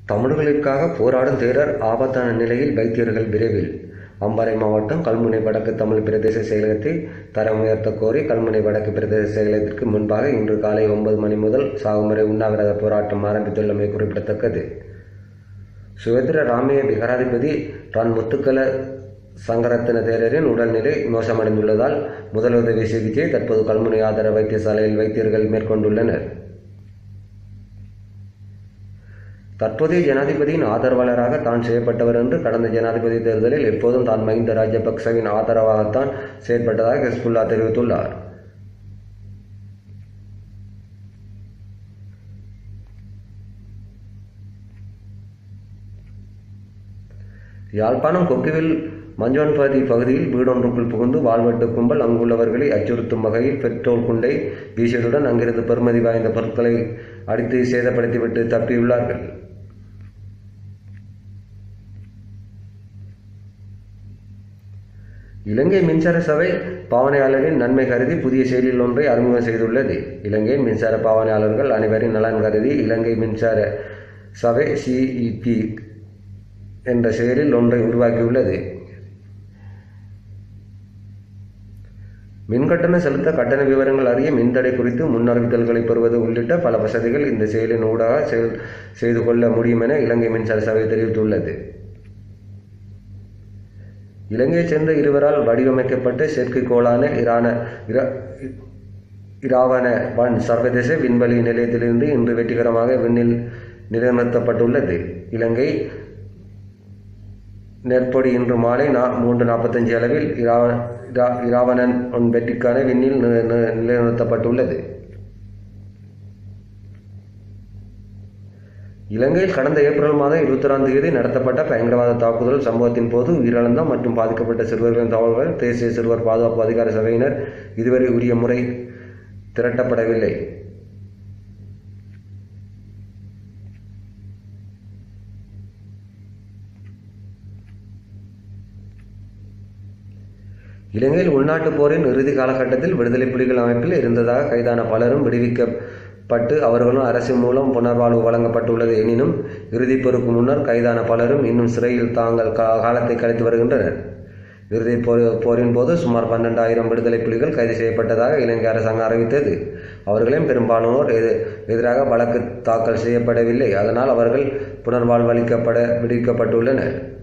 தமிழர்களுக்காக போராடும் தேரர் ஆபத்தான நிலையில், வைத்தியர்கள் விரைவில். அம்பாறை மாவட்டம் கல்முனை வடக்கு தமிழ் பிரதேச செயலகத்தை தரம் உயர்த்தக் கோரி கல்முனை வடக்கு பிரதேச செயலகத்திற்கு முன்பாக இன்று காலை 9 மணி முதல் சாகும் வரை உண்ணாவிரத போராட்டம் ஆரம்பித்துள்ளமை குறிப்பிடத்தக்கது. சுவேந்திர ராமைய விகாராதிபதி ரன் முத்துக்கல சங்கரத்ன தேரரின் உடல்நிலை மோசமடைந்துள்ளதால் முதலுதவி சிகிச்சையை தற்போது கல்முனை ஆதார வைத்தியசாலையில் வைத்தியர்கள் மேற்கொண்டுள்ளனர். தற்போதைய ஜனாதிபதியின் ஆதரவாளராக தான் செய்யப்பட்டவர் என்று கடந்த ஜனாதிபதி தேர்தலில் எப்போதும் தான் மஹிந்த ராஜபக்சவின் ஆதரவாகத்தான் செயற்பட்டதாக ஹிஸ்புல்லா தெரிவித்துள்ளார். யாழ்ப்பாணம் கொக்குவில் மஞ்சோன்பதி பகுதியில் வீடொன்றுக்குள் புகுந்து வாழ்வெட்டு கும்பல் அங்குள்ளவர்களை அச்சுறுத்தும் வகையில் பெட்ரோல் குண்டை வீசியதுடன் அங்கிருந்து பெறுமதி வாய்ந்த பொருட்களை அடித்து சேதப்படுத்திவிட்டு தப்பியுள்ளார்கள். இலங்கை மின்சார சபை பாவனையாளரின் நன்மை கருதி புதிய செயலில் ஒன்றை அறிமுகம் செய்துள்ளது. இலங்கையின் மின்சார பாவனையாளர்கள் அனைவரின் நலன் கருதி இலங்கை மின்சார சபை CEP என்ற செயலில் ஒன்றை உருவாக்கியுள்ளது. மின்கட்டணம் செலுத்த கட்டண விவரங்கள் அறிய மின்தடை குறித்து முன்னறிவித்தல்களை பெறுவது உள்ளிட்ட பல வசதிகள் இந்த செயலின் ஊடாக செய்து கொள்ள முடியும் என இலங்கை மின்சார சபை தெரிவித்துள்ளது. இலங்கையைச் சேர்ந்த இருவரால் வடிவமைக்கப்பட்ட செயற்கைக்கோளான இராவண-1 சர்வதேச விண்வெளி நிலையத்திலிருந்து இன்று வெற்றிகரமாக விண்ணில் நிலைநிறுத்தப்பட்டுள்ளது. இலங்கை நெற்பொடி இன்று மாலை 3:45 அளவில் இராவணன்-1 வெற்றிக்கான விண்ணில் நிலைநிறுத்தப்பட்டுள்ளது. இலங்கையில் கடந்த ஏப்ரல் மாதம் 26ஆம் தேதி நடத்தப்பட்ட பயங்கரவாத தாக்குதல் சம்பவத்தின் போது உயிரிழந்த மற்றும் பாதிக்கப்பட்ட சிறுவர்களின் தகவல்கள் தேசிய சிறுவர் பாதுகாப்பு அதிகார சபையினர் இதுவரை உரிய முறை திரட்டப்படவில்லை. இலங்கையில் உள்நாட்டுப் போரின் இறுதி காலகட்டத்தில் விடுதலை புலிகள் அமைப்பில் இருந்ததாக கைதான பலரும் விடுவிக்கப்பட்டு அவர்களும் அரசு மூலம் புனர்வாழ்வு வழங்கப்பட்டுள்ளது. எனினும் இறுதிப் போருக்கு முன்னர் கைதான பலரும் இன்னும் சிறையில் தாங்கள் காலத்தை கழித்து வருகின்றனர். இறுதிப் போரின் போது சுமார் 12,000 விடுதலை புலிகள் கைது செய்யப்பட்டதாக இலங்கை அரசாங்கம் அறிவித்தது. அவர்களையும் பெரும்பாலானோர் எதிராக வழக்கு தாக்கல் செய்யப்படவில்லை. அதனால் அவர்கள் புனர்வாழ்வளிக்கப்பட விடுவிக்கப்பட்டுள்ளனர்.